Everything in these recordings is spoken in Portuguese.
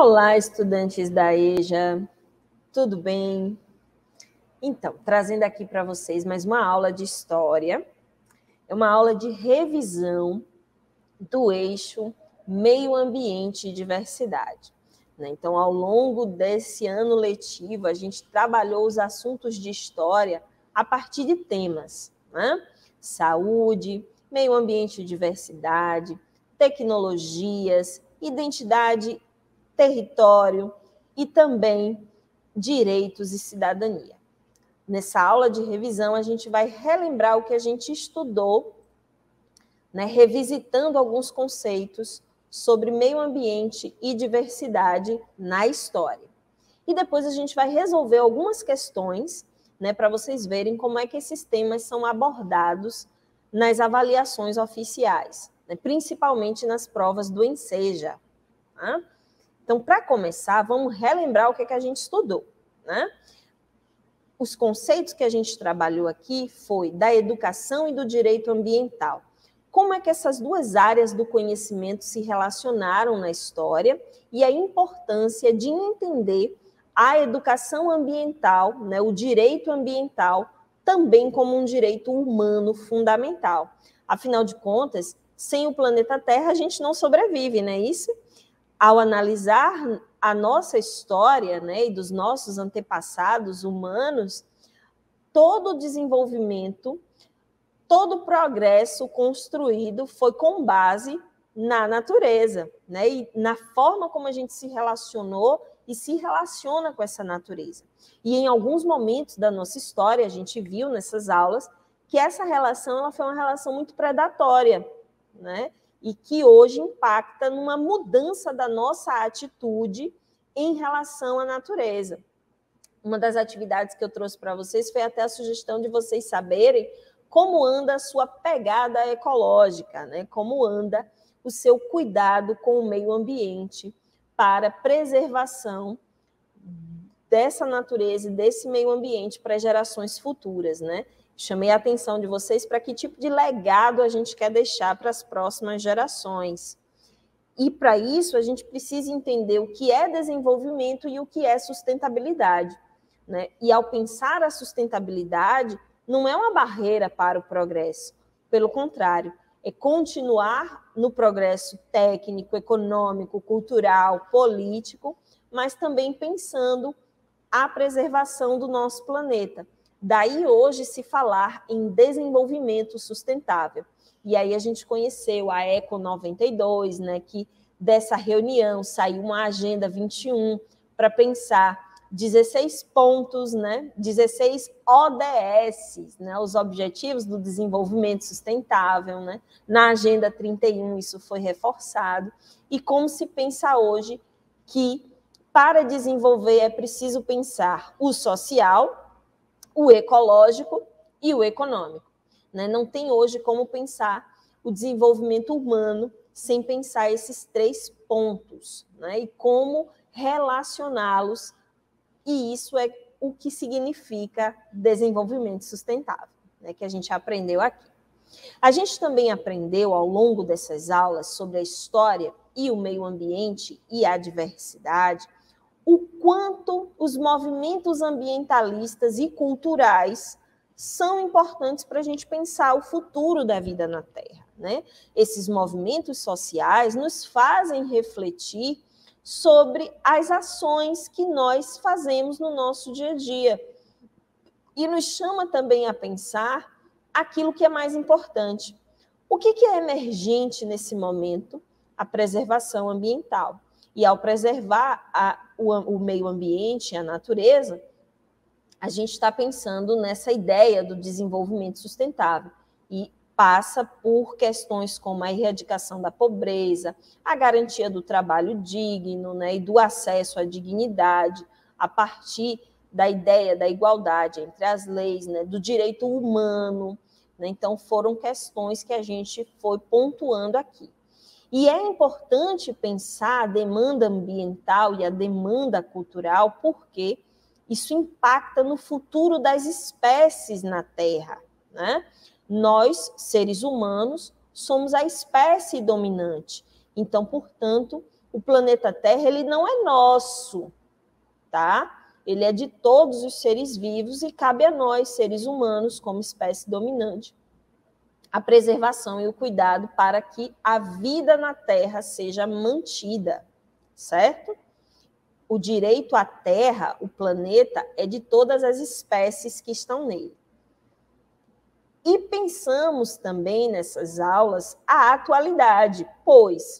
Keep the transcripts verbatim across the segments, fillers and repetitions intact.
Olá, estudantes da EJA, tudo bem? Então, trazendo aqui para vocês mais uma aula de História, é uma aula de revisão do eixo Meio Ambiente e Diversidade. Então, ao longo desse ano letivo, a gente trabalhou os assuntos de História a partir de temas, né? Saúde, meio ambiente e diversidade, tecnologias, identidade, território e também direitos e cidadania. Nessa aula de revisão, a gente vai relembrar o que a gente estudou, né, revisitando alguns conceitos sobre meio ambiente e diversidade na história. E depois a gente vai resolver algumas questões, né, para vocês verem como é que esses temas são abordados nas avaliações oficiais, né, principalmente nas provas do ENSEJA. Né? Então, para começar, vamos relembrar o que, é que a gente estudou. Né? Os conceitos que a gente trabalhou aqui foi da educação e do direito ambiental. Como é que essas duas áreas do conhecimento se relacionaram na história e a importância de entender a educação ambiental, né, o direito ambiental, também como um direito humano fundamental. Afinal de contas, sem o planeta Terra, a gente não sobrevive, não é isso? Ao analisar a nossa história, né, e dos nossos antepassados humanos, todo o desenvolvimento, todo o progresso construído foi com base na natureza, né, e na forma como a gente se relacionou e se relaciona com essa natureza. E em alguns momentos da nossa história, a gente viu nessas aulas que essa relação ela foi uma relação muito predatória, né? E que hoje impacta numa mudança da nossa atitude em relação à natureza. Uma das atividades que eu trouxe para vocês foi até a sugestão de vocês saberem como anda a sua pegada ecológica, né? Como anda o seu cuidado com o meio ambiente para preservação dessa natureza e desse meio ambiente para gerações futuras, né? Chamei a atenção de vocês para que tipo de legado a gente quer deixar para as próximas gerações. E, para isso, a gente precisa entender o que é desenvolvimento e o que é sustentabilidade. Né? E, ao pensar a sustentabilidade, não é uma barreira para o progresso. Pelo contrário, é continuar no progresso técnico, econômico, cultural, político, mas também pensando a preservação do nosso planeta. Daí, hoje, se falar em desenvolvimento sustentável. E aí a gente conheceu a Eco noventa e dois, né, que dessa reunião saiu uma Agenda vinte e um para pensar dezesseis pontos, né, dezesseis O D S, né, os Objetivos do Desenvolvimento Sustentável. Né? Na Agenda trinta e um isso foi reforçado. E como se pensa hoje que para desenvolver é preciso pensar o social, o ecológico e o econômico. Né? Não tem hoje como pensar o desenvolvimento humano sem pensar esses três pontos, né? E como relacioná-los, e isso é o que significa desenvolvimento sustentável, né? Que a gente aprendeu aqui. A gente também aprendeu ao longo dessas aulas sobre a história e o meio ambiente e a diversidade, o quanto os movimentos ambientalistas e culturais são importantes para a gente pensar o futuro da vida na Terra. Né? Esses movimentos sociais nos fazem refletir sobre as ações que nós fazemos no nosso dia a dia e nos chama também a pensar aquilo que é mais importante. O que é emergente nesse momento? A preservação ambiental. E ao preservar a, o, o meio ambiente, a natureza, a gente está pensando nessa ideia do desenvolvimento sustentável e passa por questões como a erradicação da pobreza, a garantia do trabalho digno, né, e do acesso à dignidade, a partir da ideia da igualdade entre as leis, né, do direito humano. Né? Então, foram questões que a gente foi pontuando aqui. E é importante pensar a demanda ambiental e a demanda cultural, porque isso impacta no futuro das espécies na Terra. Né? Nós, seres humanos, somos a espécie dominante. Então, portanto, o planeta Terra ele não é nosso, tá? Ele é de todos os seres vivos e cabe a nós, seres humanos, como espécie dominante, a preservação e o cuidado para que a vida na Terra seja mantida, certo? O direito à Terra, o planeta, é de todas as espécies que estão nele. E pensamos também nessas aulas a atualidade, pois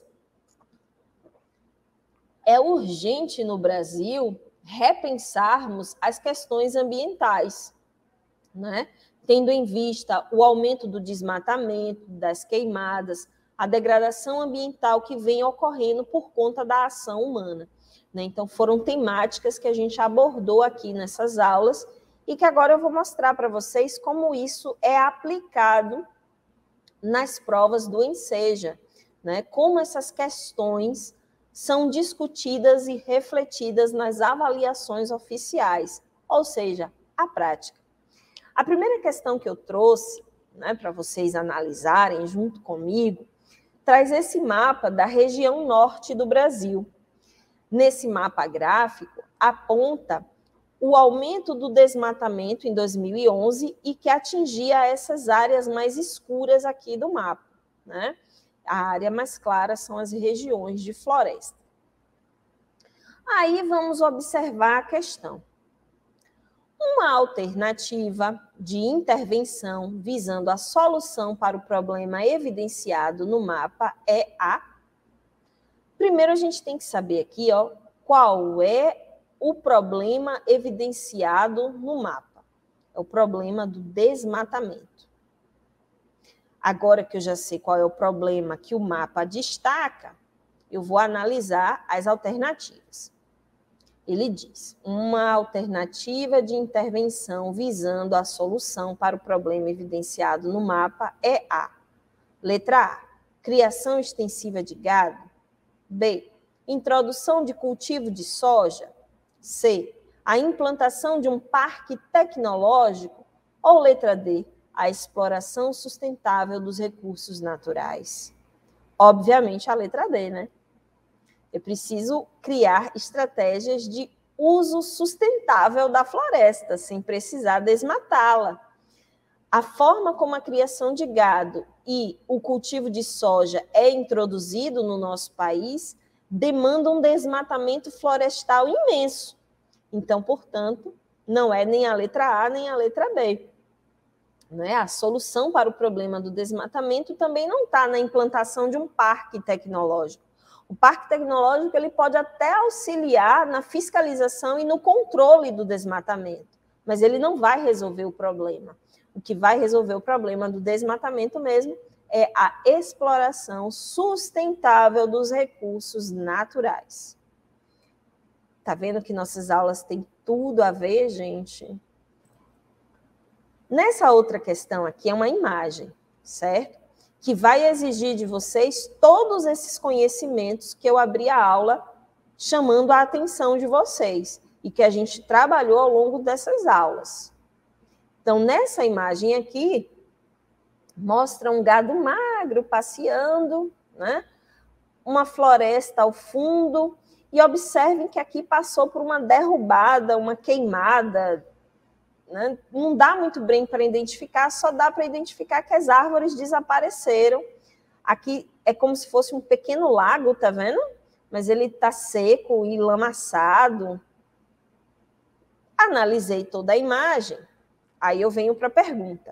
é urgente no Brasil repensarmos as questões ambientais, né? Tendo em vista o aumento do desmatamento, das queimadas, a degradação ambiental que vem ocorrendo por conta da ação humana, né? Então, foram temáticas que a gente abordou aqui nessas aulas e que agora eu vou mostrar para vocês como isso é aplicado nas provas do ENSEJA, né? Como essas questões são discutidas e refletidas nas avaliações oficiais, ou seja, a prática. A primeira questão que eu trouxe, né, para vocês analisarem junto comigo, traz esse mapa da região norte do Brasil. Nesse mapa gráfico, aponta o aumento do desmatamento em dois mil e onze e que atingia essas áreas mais escuras aqui do mapa, né? A área mais clara são as regiões de floresta. Aí vamos observar a questão. Uma alternativa de intervenção visando a solução para o problema evidenciado no mapa é a... Primeiro a gente tem que saber aqui, ó, qual é o problema evidenciado no mapa. É o problema do desmatamento. Agora que eu já sei qual é o problema que o mapa destaca, eu vou analisar as alternativas. Ele diz, uma alternativa de intervenção visando a solução para o problema evidenciado no mapa é a letra A, criação extensiva de gado. B, introdução de cultivo de soja. C, a implantação de um parque tecnológico. Ou letra D, a exploração sustentável dos recursos naturais. Obviamente, a letra D, né? Eu preciso criar estratégias de uso sustentável da floresta, sem precisar desmatá-la. A forma como a criação de gado e o cultivo de soja é introduzido no nosso país demanda um desmatamento florestal imenso. Então, portanto, não é nem a letra A nem a letra B. Né? A solução para o problema do desmatamento também não está na implantação de um parque tecnológico. O parque tecnológico ele pode até auxiliar na fiscalização e no controle do desmatamento, mas ele não vai resolver o problema. O que vai resolver o problema do desmatamento mesmo é a exploração sustentável dos recursos naturais. Tá vendo que nossas aulas têm tudo a ver, gente? Nessa outra questão aqui é uma imagem, certo? Que vai exigir de vocês todos esses conhecimentos que eu abri a aula chamando a atenção de vocês e que a gente trabalhou ao longo dessas aulas. Então, nessa imagem aqui, mostra um gado magro passeando, né? Uma floresta ao fundo, e observem que aqui passou por uma derrubada, uma queimada, né? Não dá muito bem para identificar, só dá para identificar que as árvores desapareceram. Aqui é como se fosse um pequeno lago, tá vendo? Mas ele está seco e lamaçado. Analisei toda a imagem. Aí eu venho para a pergunta.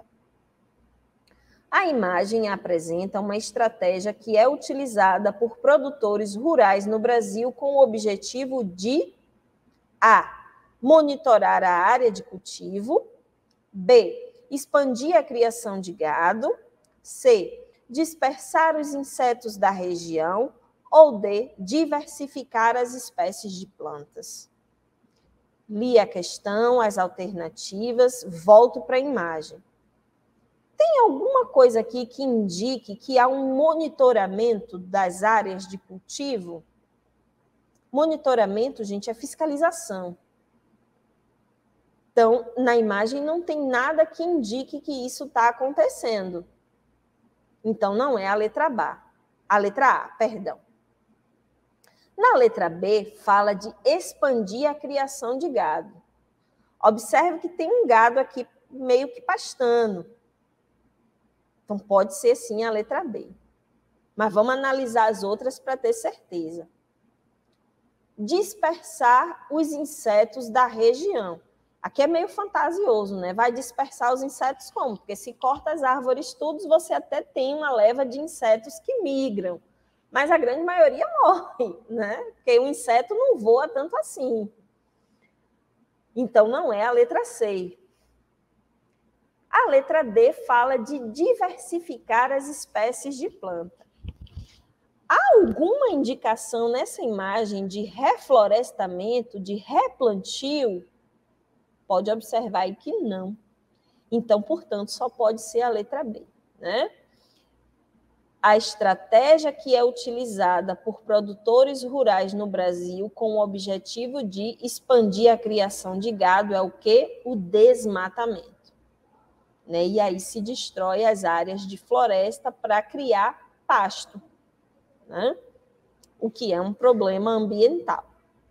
A imagem apresenta uma estratégia que é utilizada por produtores rurais no Brasil com o objetivo de A. Monitorar a área de cultivo. B. Expandir a criação de gado. C. Dispersar os insetos da região. Ou D. Diversificar as espécies de plantas. Li a questão, as alternativas, volto para a imagem. Tem alguma coisa aqui que indique que há um monitoramento das áreas de cultivo? Monitoramento, gente, é fiscalização. Então, na imagem não tem nada que indique que isso está acontecendo. Então, não é a letra B. A letra A, perdão. Na letra B, fala de expandir a criação de gado. Observe que tem um gado aqui meio que pastando. Então, pode ser sim a letra B. Mas vamos analisar as outras para ter certeza. Dispersar os insetos da região. Aqui é meio fantasioso, né? Vai dispersar os insetos como? Porque se corta as árvores todas, você até tem uma leva de insetos que migram. Mas a grande maioria morre, né? Porque o inseto não voa tanto assim. Então, não é a letra C. A letra D fala de diversificar as espécies de planta. Há alguma indicação nessa imagem de reflorestamento, de replantio? Pode observar aí que não. Então, portanto, só pode ser a letra B, né? A estratégia que é utilizada por produtores rurais no Brasil com o objetivo de expandir a criação de gado é o quê? O desmatamento. Né? E aí se destrói as áreas de floresta para criar pasto, né? O que é um problema ambiental.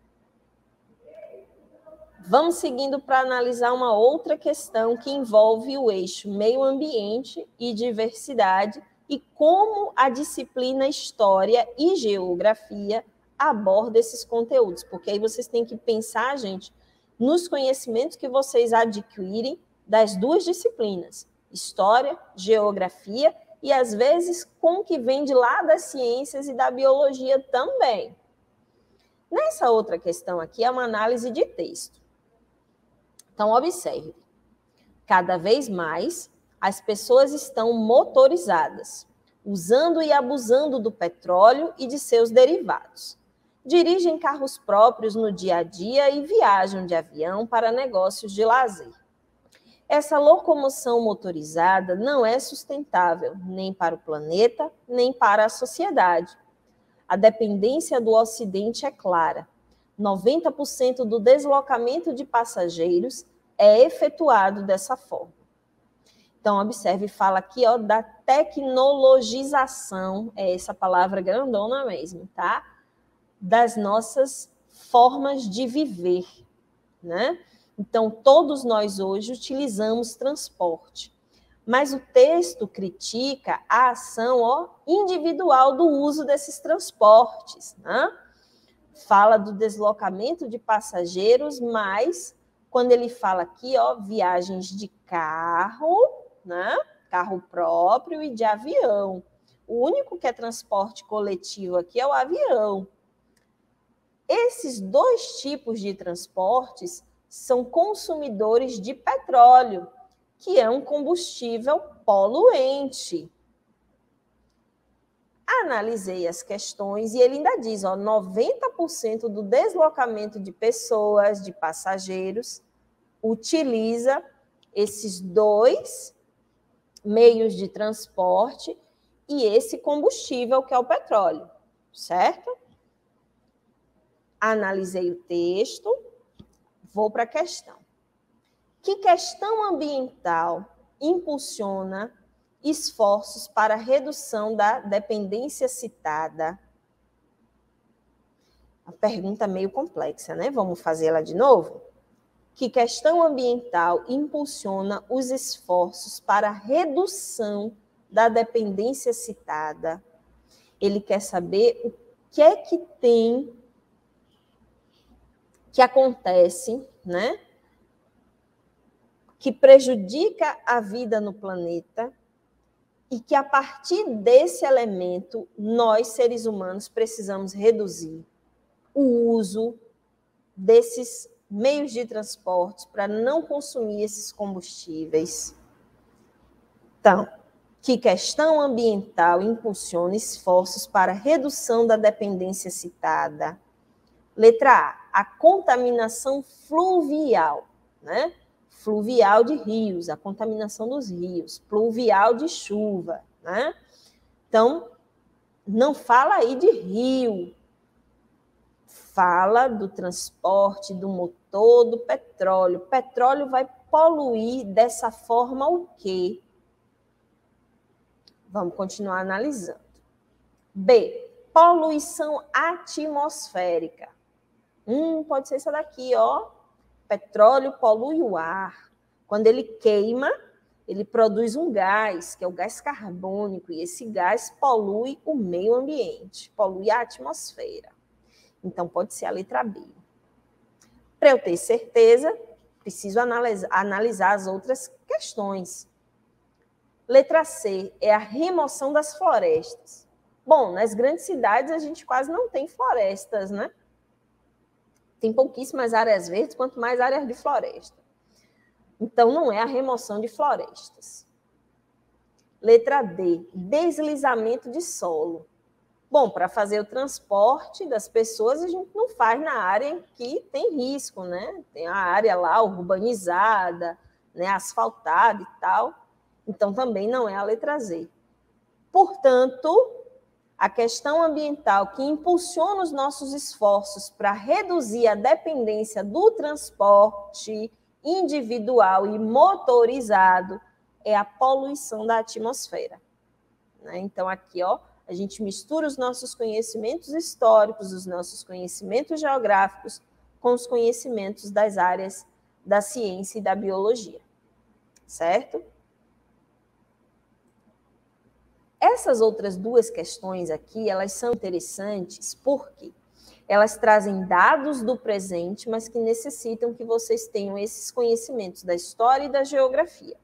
Vamos seguindo para analisar uma outra questão que envolve o eixo meio ambiente e diversidade e como a disciplina História e Geografia aborda esses conteúdos, porque aí vocês têm que pensar, gente, nos conhecimentos que vocês adquirem das duas disciplinas, História, Geografia, e às vezes com o que vem de lá das ciências e da biologia também. Nessa outra questão aqui é uma análise de texto. Então, observe, cada vez mais as pessoas estão motorizadas, usando e abusando do petróleo e de seus derivados. Dirigem carros próprios no dia a dia e viajam de avião para negócios de lazer. Essa locomoção motorizada não é sustentável nem para o planeta, nem para a sociedade. A dependência do Ocidente é clara. noventa por cento do deslocamento de passageiros é efetuado dessa forma. Então, observe, fala aqui ó, da tecnologização, é essa palavra grandona mesmo, tá? Das nossas formas de viver, né? Então, todos nós hoje utilizamos transporte, mas o texto critica a ação ó, individual do uso desses transportes, né? Fala do deslocamento de passageiros, mas quando ele fala aqui, ó, viagens de carro, né? Carro próprio e de avião. O único que é transporte coletivo aqui é o avião. Esses dois tipos de transportes são consumidores de petróleo, que é um combustível poluente. Analisei as questões e ele ainda diz, ó, noventa por cento do deslocamento de pessoas, de passageiros, utiliza esses dois meios de transporte e esse combustível que é o petróleo, certo? Analisei o texto, vou para a questão. Que questão ambiental impulsiona esforços para a redução da dependência citada? A pergunta meio complexa, né? Vamos fazê-la de novo? Que questão ambiental impulsiona os esforços para a redução da dependência citada? Ele quer saber o que é que tem, que acontece, né? Que prejudica a vida no planeta e que, a partir desse elemento, nós, seres humanos, precisamos reduzir o uso desses meios de transporte para não consumir esses combustíveis. Então, que questão ambiental impulsiona esforços para a redução da dependência citada? Letra A, a contaminação fluvial, né? Fluvial de rios, a contaminação dos rios, pluvial de chuva, né? Então, não fala aí de rio, fala do transporte, do motor, do petróleo. O petróleo vai poluir dessa forma o quê? Vamos continuar analisando. B, Poluição atmosférica. Hum, pode ser essa daqui, ó. Petróleo polui o ar. Quando ele queima, ele produz um gás, que é o gás carbônico, e esse gás polui o meio ambiente, polui a atmosfera. Então, pode ser a letra B. Para eu ter certeza, preciso analisar, analisar as outras questões. Letra C é a remoção das florestas. Bom, nas grandes cidades a gente quase não tem florestas, né? Tem pouquíssimas áreas verdes, quanto mais áreas de floresta. Então, não é a remoção de florestas. Letra D, deslizamento de solo. Bom, para fazer o transporte das pessoas, a gente não faz na área em que tem risco, né? Tem a área lá urbanizada, né, asfaltada e tal. Então, também não é a letra Z. Portanto, a questão ambiental que impulsiona os nossos esforços para reduzir a dependência do transporte individual e motorizado é a poluição da atmosfera. Então, aqui, ó, a gente mistura os nossos conhecimentos históricos, os nossos conhecimentos geográficos, com os conhecimentos das áreas da ciência e da biologia. Certo? Essas outras duas questões aqui, elas são interessantes porque elas trazem dados do presente, mas que necessitam que vocês tenham esses conhecimentos da história e da geografia.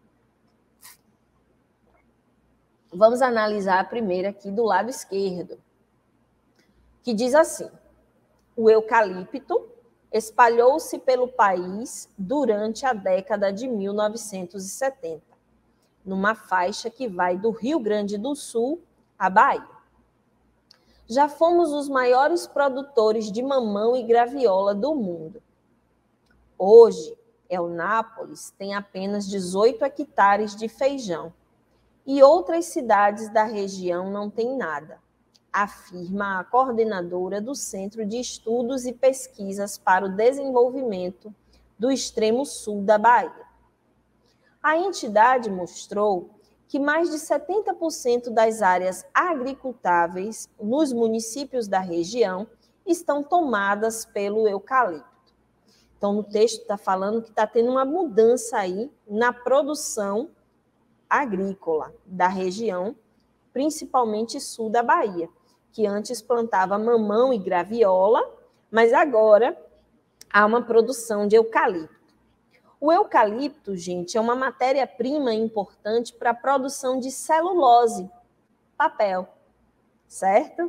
Vamos analisar a primeira aqui do lado esquerdo, que diz assim: o eucalipto espalhou-se pelo país durante a década de mil novecentos e setenta, numa faixa que vai do Rio Grande do Sul à Bahia. Já fomos os maiores produtores de mamão e graviola do mundo. Hoje, Eunápolis tem apenas dezoito hectares de feijão e outras cidades da região não têm nada, afirma a coordenadora do Centro de Estudos e Pesquisas para o Desenvolvimento do Extremo Sul da Bahia. A entidade mostrou que mais de setenta por cento das áreas agricultáveis nos municípios da região estão tomadas pelo eucalipto. Então, no texto está falando que está tendo uma mudança aí na produção agrícola da região, principalmente sul da Bahia, que antes plantava mamão e graviola, mas agora há uma produção de eucalipto. O eucalipto, gente, é uma matéria-prima importante para a produção de celulose, papel, certo?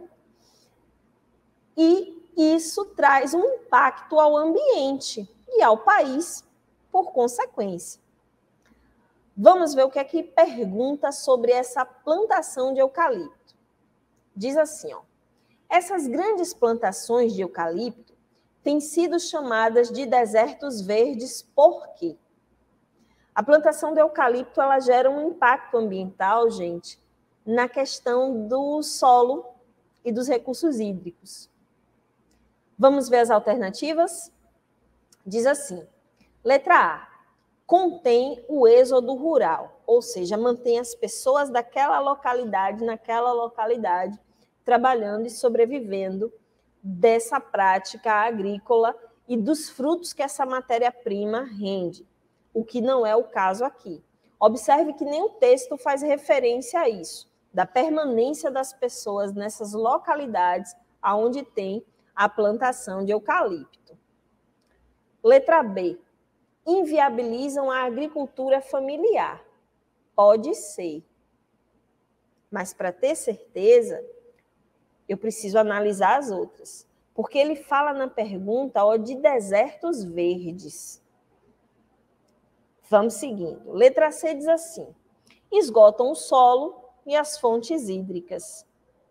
E isso traz um impacto ao ambiente e ao país, por consequência. Vamos ver o que é que pergunta sobre essa plantação de eucalipto. Diz assim, ó: essas grandes plantações de eucalipto têm sido chamadas de desertos verdes por quê? A plantação do eucalipto ela gera um impacto ambiental, gente, na questão do solo e dos recursos hídricos. Vamos ver as alternativas? Diz assim, letra A, contém o êxodo rural, ou seja, mantém as pessoas daquela localidade, naquela localidade, trabalhando e sobrevivendo dessa prática agrícola e dos frutos que essa matéria-prima rende, o que não é o caso aqui. Observe que nem o texto faz referência a isso, da permanência das pessoas nessas localidades onde tem a plantação de eucalipto. Letra B, inviabilizam a agricultura familiar. Pode ser, mas para ter certeza, eu preciso analisar as outras, porque ele fala na pergunta ó, de desertos verdes. Vamos seguindo. Letra C diz assim, esgotam o solo e as fontes hídricas.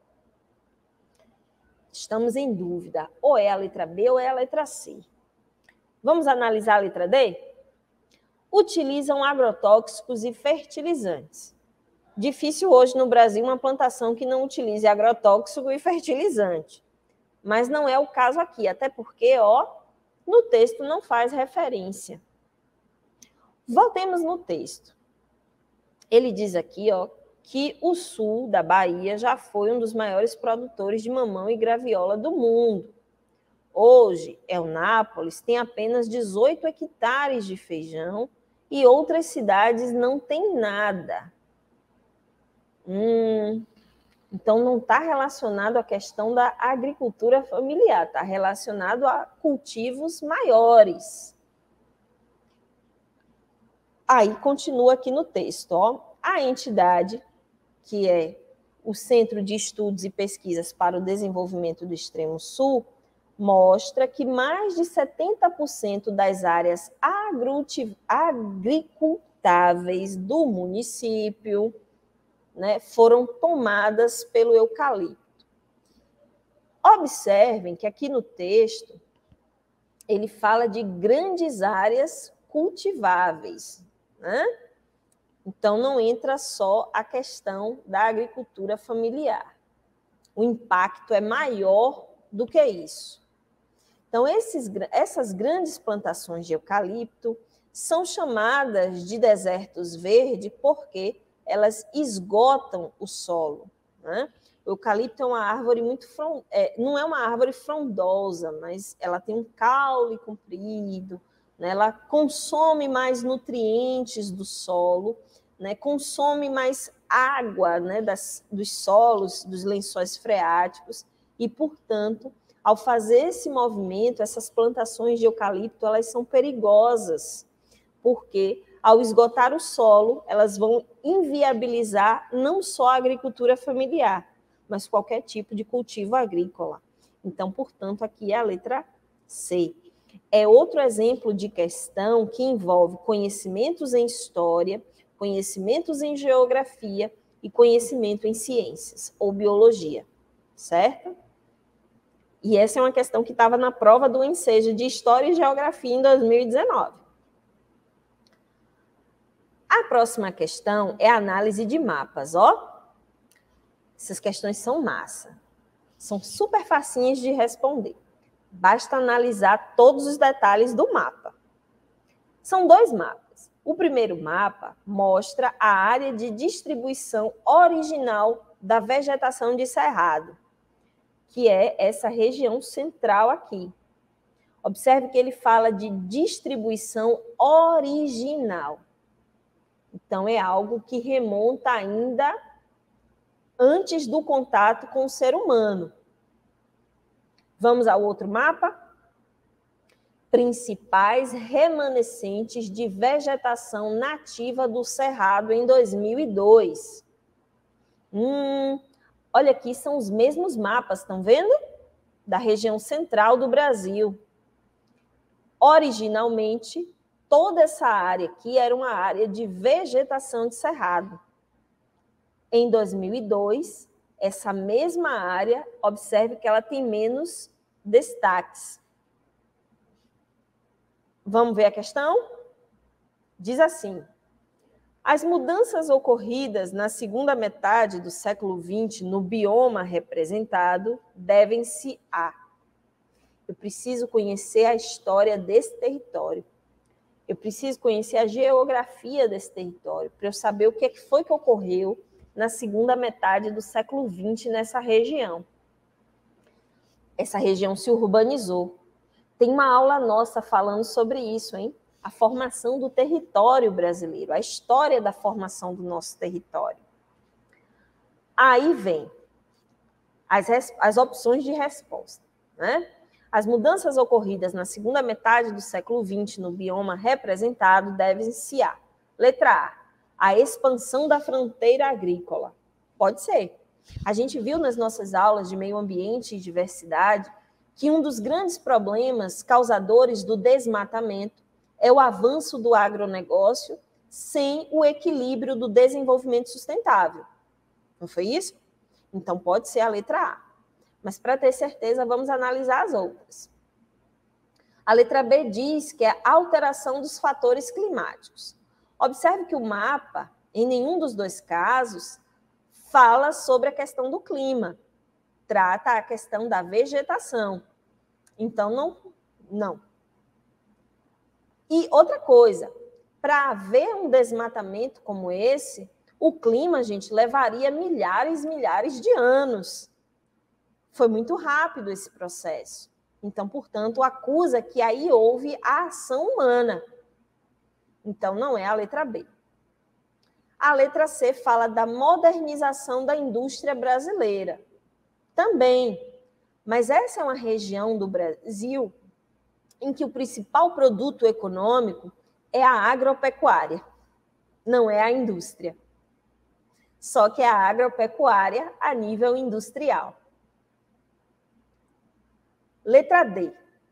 Estamos em dúvida, ou é a letra B ou é a letra C. Vamos analisar a letra D? Utilizam agrotóxicos e fertilizantes. Difícil hoje no Brasil uma plantação que não utilize agrotóxico e fertilizante. Mas não é o caso aqui, até porque, ó, no texto não faz referência. Voltemos no texto. Ele diz aqui, ó, que o sul da Bahia já foi um dos maiores produtores de mamão e graviola do mundo. Hoje, Eunápolis tem apenas dezoito hectares de feijão e outras cidades não têm nada. Hum, então, não está relacionado à questão da agricultura familiar, está relacionado a cultivos maiores. Aí, continua aqui no texto, ó, a entidade, que é o Centro de Estudos e Pesquisas para o Desenvolvimento do Extremo Sul, mostra que mais de setenta por cento das áreas agricultáveis do município, né, foram tomadas pelo eucalipto. Observem que aqui no texto ele fala de grandes áreas cultiváveis, né? Então não entra só a questão da agricultura familiar. O impacto é maior do que isso. Então, esses, essas grandes plantações de eucalipto são chamadas de desertos verdes porque elas esgotam o solo, né? O eucalipto é uma árvore muito... É, não é uma árvore frondosa, mas ela tem um caule comprido, né? Ela consome mais nutrientes do solo, né? Consome mais água, né? das, dos solos, dos lençóis freáticos, e, portanto, ao fazer esse movimento, essas plantações de eucalipto, elas são perigosas, porque ao esgotar o solo, elas vão inviabilizar não só a agricultura familiar, mas qualquer tipo de cultivo agrícola. Então, portanto, aqui é a letra C. É outro exemplo de questão que envolve conhecimentos em história, conhecimentos em geografia e conhecimento em ciências ou biologia, certo? E essa é uma questão que estava na prova do Enseja de História e Geografia em dois mil e dezenove. A próxima questão é a análise de mapas, ó. Essas questões são massa. São super facinhas de responder. Basta analisar todos os detalhes do mapa. São dois mapas. O primeiro mapa mostra a área de distribuição original da vegetação de cerrado, que é essa região central aqui. Observe que ele fala de distribuição original. Então, é algo que remonta ainda antes do contato com o ser humano. Vamos ao outro mapa? Principais remanescentes de vegetação nativa do Cerrado em dois mil e dois. Hum, olha aqui, são os mesmos mapas, estão vendo? Da região central do Brasil. Originalmente, toda essa área aqui era uma área de vegetação de cerrado. Em dois mil e dois, essa mesma área, observe que ela tem menos destaques. Vamos ver a questão? Diz assim: as mudanças ocorridas na segunda metade do século vinte no bioma representado devem-se a... Eu preciso conhecer a história desse território. Eu preciso conhecer a geografia desse território para eu saber o que foi que ocorreu na segunda metade do século vinte nessa região. Essa região se urbanizou. Tem uma aula nossa falando sobre isso, hein? A formação do território brasileiro, a história da formação do nosso território. Aí vem as, as opções de resposta, né? As mudanças ocorridas na segunda metade do século vinte no bioma representado devem-se a... Letra A, a expansão da fronteira agrícola. Pode ser. A gente viu nas nossas aulas de meio ambiente e diversidade que um dos grandes problemas causadores do desmatamento é o avanço do agronegócio sem o equilíbrio do desenvolvimento sustentável. Não foi isso? Então, pode ser a letra A. Mas, para ter certeza, vamos analisar as outras. A letra B diz que é a alteração dos fatores climáticos. Observe que o mapa, em nenhum dos dois casos, fala sobre a questão do clima. Trata a questão da vegetação. Então, não. não. E outra coisa, para haver um desmatamento como esse, O clima, gente, levaria milhares e milhares de anos. Foi muito rápido esse processo. Então, portanto, acusa que aí houve a ação humana. Então, não é a letra B. A letra C fala da modernização da indústria brasileira. Também. Mas essa é uma região do Brasil em que o principal produto econômico é a agropecuária, não é a indústria. Só que é a agropecuária a nível industrial. Letra D.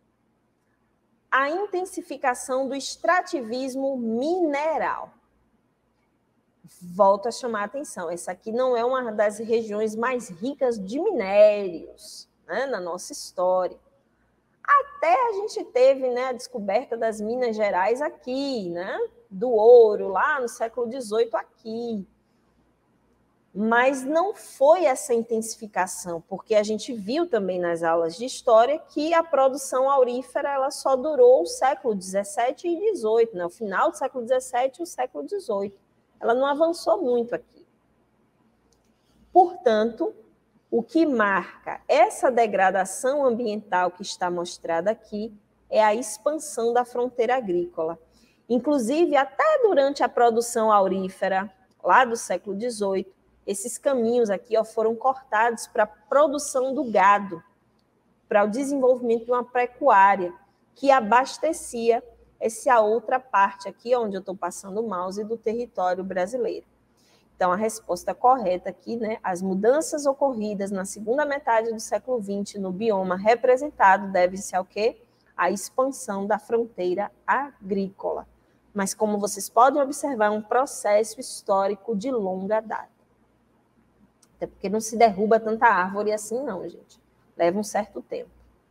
A intensificação do extrativismo mineral. Volto a chamar a atenção, essa aqui não é uma das regiões mais ricas de minérios, né, na nossa história. Até a gente teve, né, a descoberta das Minas Gerais aqui, né, do ouro, lá no século dezoito aqui. Mas não foi essa intensificação, porque a gente viu também nas aulas de história que a produção aurífera ela só durou o século dezessete e dezoito, né, o final do século dezessete e o século dezoito. Ela não avançou muito aqui. Portanto, o que marca essa degradação ambiental que está mostrada aqui é a expansão da fronteira agrícola. Inclusive, até durante a produção aurífera, lá do século dezoito, esses caminhos aqui ó, foram cortados para a produção do gado, para o desenvolvimento de uma pecuária que abastecia essa outra parte aqui, onde eu estou passando o mouse, do território brasileiro. Então, a resposta correta aqui, né, as mudanças ocorridas na segunda metade do século vinte no bioma representado devem-se ao quê? A expansão da fronteira agrícola. Mas, como vocês podem observar, é um processo histórico de longa data. Até porque não se derruba tanta árvore assim, não, gente. Leva um certo tempo.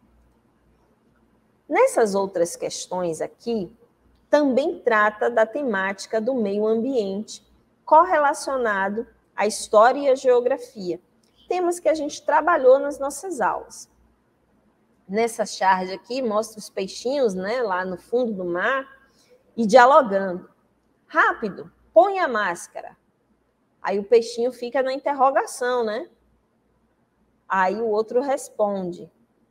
Nessas outras questões aqui, também trata da temática do meio ambiente, correlacionado à história e à geografia, temas que a gente trabalhou nas nossas aulas. Nessa charge aqui, mostra os peixinhos, né, lá no fundo do mar, e dialogando. Rápido, põe a máscara. Aí o peixinho fica na interrogação, né? Aí o outro responde.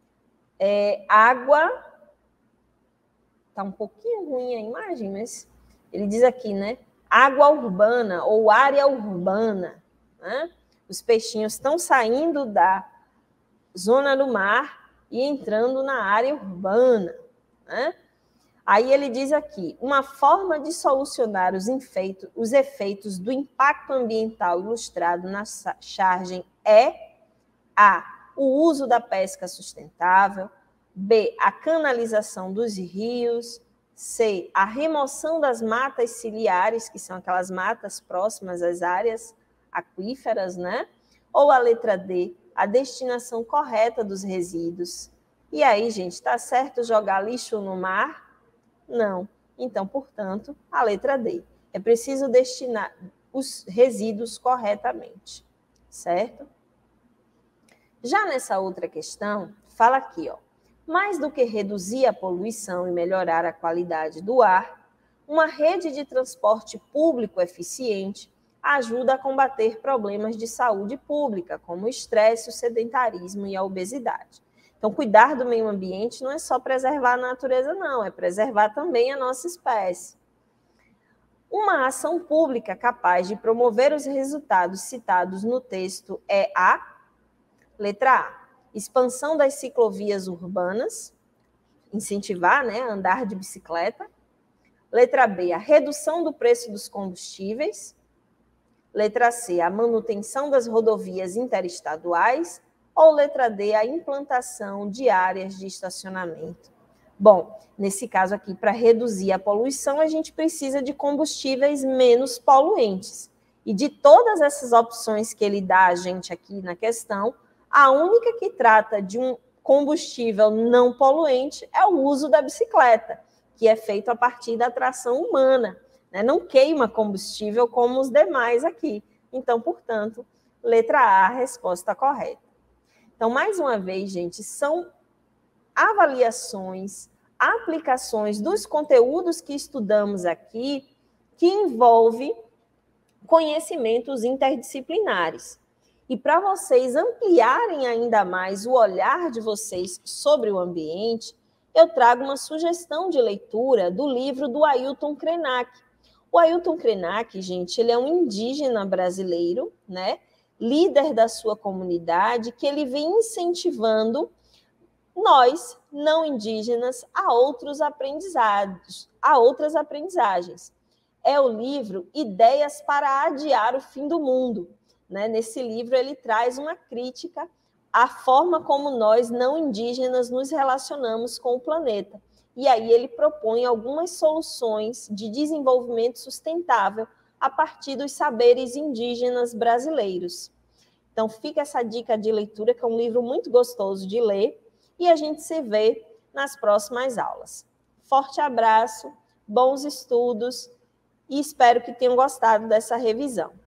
É, água... Está um pouquinho ruim a imagem, mas ele diz aqui, né? Água urbana ou área urbana. Né? Os peixinhos estão saindo da zona do mar e entrando na área urbana. Né? Aí ele diz aqui, uma forma de solucionar os, efeitos, os efeitos do impacto ambiental ilustrado na chargem é A, o uso da pesca sustentável, B, a canalização dos rios, C, a remoção das matas ciliares, que são aquelas matas próximas às áreas aquíferas, né? Ou a letra D, a destinação correta dos resíduos. E aí, gente, está certo jogar lixo no mar? Não. Então, portanto, a letra D. É preciso destinar os resíduos corretamente, certo? Já nessa outra questão, fala aqui, ó. Mais do que reduzir a poluição e melhorar a qualidade do ar, uma rede de transporte público eficiente ajuda a combater problemas de saúde pública, como o estresse, o sedentarismo e a obesidade. Então, cuidar do meio ambiente não é só preservar a natureza, não, é preservar também a nossa espécie. Uma ação pública capaz de promover os resultados citados no texto é a letra A. Expansão das ciclovias urbanas, incentivar, né, a andar de bicicleta. Letra B, a redução do preço dos combustíveis. Letra C, a manutenção das rodovias interestaduais. Ou letra D, a implantação de áreas de estacionamento. Bom, nesse caso aqui, para reduzir a poluição, a gente precisa de combustíveis menos poluentes. E de todas essas opções que ele dá a gente aqui na questão, a única que trata de um combustível não poluente é o uso da bicicleta, que é feito a partir da tração humana, né? Não queima combustível como os demais aqui. Então, portanto, letra A, a resposta correta. Então, mais uma vez, gente, são avaliações, aplicações dos conteúdos que estudamos aqui, que envolve conhecimentos interdisciplinares. E para vocês ampliarem ainda mais o olhar de vocês sobre o ambiente, eu trago uma sugestão de leitura do livro do Ailton Krenak. O Ailton Krenak, gente, ele é um indígena brasileiro, né? Líder da sua comunidade, que ele vem incentivando nós, não indígenas, a outros aprendizados, a outras aprendizagens. É o livro Ideias para Adiar o Fim do Mundo. Né? Nesse livro, ele traz uma crítica à forma como nós, não indígenas, nos relacionamos com o planeta. E aí ele propõe algumas soluções de desenvolvimento sustentável a partir dos saberes indígenas brasileiros. Então, fica essa dica de leitura, que é um livro muito gostoso de ler, e a gente se vê nas próximas aulas. Forte abraço, bons estudos, e espero que tenham gostado dessa revisão.